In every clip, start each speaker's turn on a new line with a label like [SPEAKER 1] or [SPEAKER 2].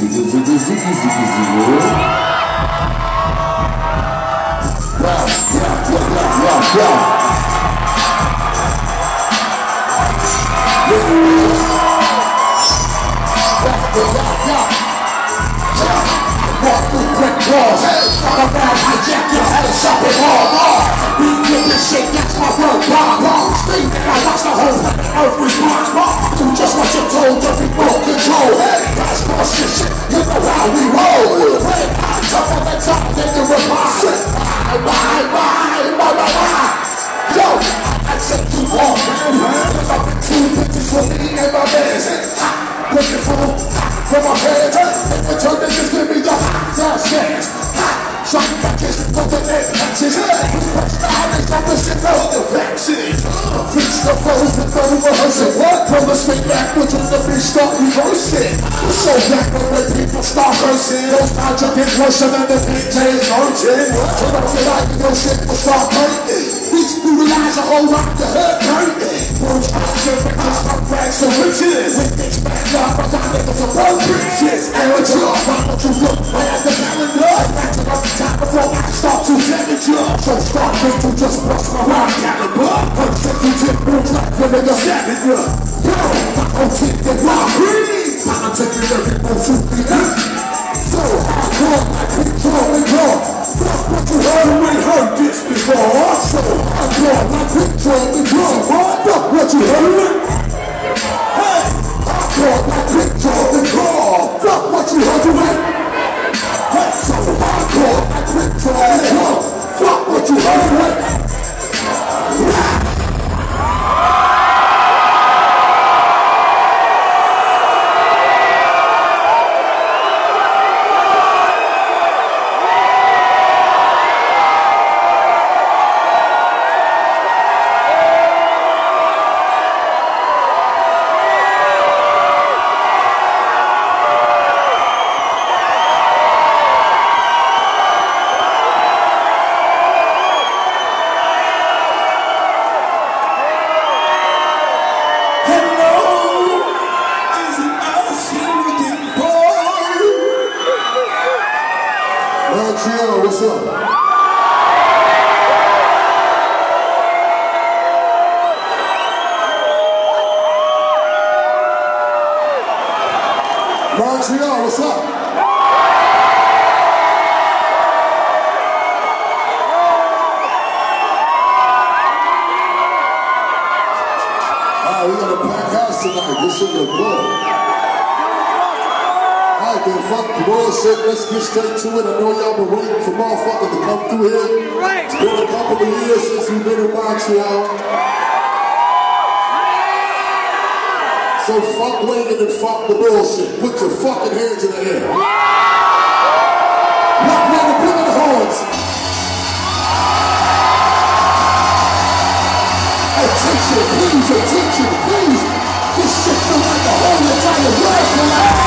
[SPEAKER 1] Walk through brick walls, fuck around, hijack your head, shopping mall. Beat, whip, and shake, that's my word, bomb. Scream, and I watch the whole earth response. Do just what you're told, don't be full control. Hey, that's bullshit, you know how we roll. Hey, I'm top on the top, then you remind. Bye. Yo, I said too long, man. I've been two bitches for me and my man. Looking for my head, and the turn niggas give me the hot ass dance. Shocking my kids, put the name patches. Press the highlights on the shit, no defenses. Fix the flows with no rehearsing. From the straight backwards when the beat start reversing. So back when people start cursing, those times you get worse than the DJ's urging. So don't get out of your shit, will start hurting. Beats brutalize a whole lot to hurt curtain. Words out to because I'm rags to riches. When things back up, I got niggas to burn bridges. Amateur, why don't you look right at the calendar? Ratchet up the top before I start to damage you. So start quick to just bust my rhyme caliber. Consecutive moves like the nigga stabbing you. Yo, my OT get wild green. I'm taking every move to the end. So hardcore, like controlling raw. Fuck what you heard, you ain't heard this before. So hardcore, like controlling raw. Fuck what you heard. Hey, hardcore, like controlling raw. Fuck what you heard, you ain't. Hey, so hardcore, like controlling raw. Fuck what you heard, you ain't. What's up? Montreal, what's up? Alright, we got a packed house tonight. This shit look good. Alright then, fuck the bullshit, let's get straight to it. I know y'all been waiting for motherfuckers to come through here. Right. It's been a couple of years since we've been in Montreal. So fuck waiting and fuck the bullshit. Put your fucking hands in the air. Rock man, bring in the horns. Attention, please. This shit feel like the whole entire world.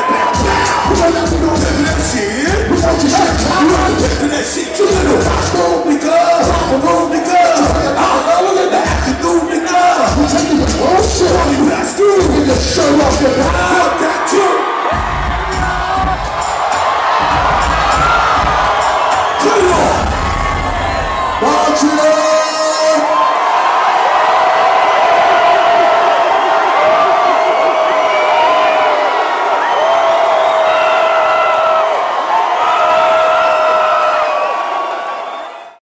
[SPEAKER 1] That shit too little.